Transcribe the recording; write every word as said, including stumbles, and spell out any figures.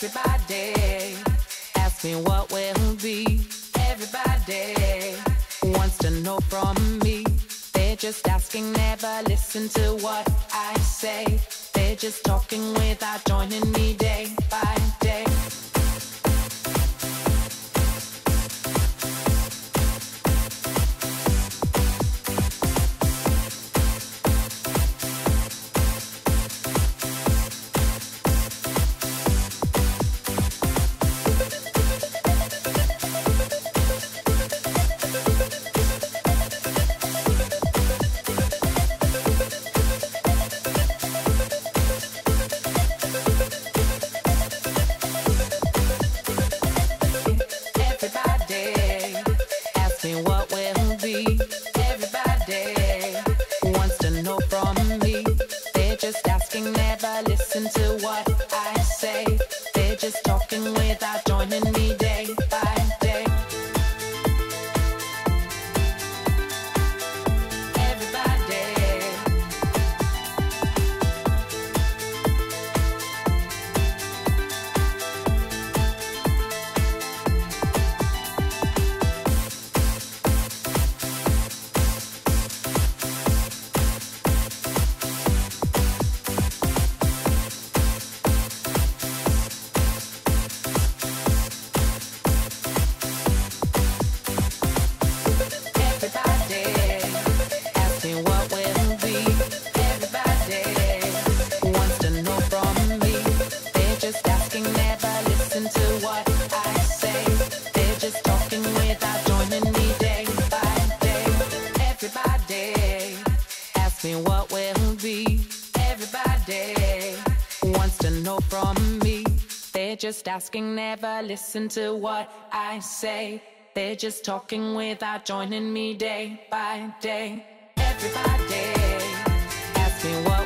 Everybody ask me what will be. Everybody wants to know from me. They're just asking, never listen to what I say. They're just talking without joining me day by day. Listen to what I say. They're just talking without joining me day by day. Everybody ask me what will be. Everybody wants to know from me. They're just asking, never listen to what I say. They're just talking without joining me day by day. Everybody ask me what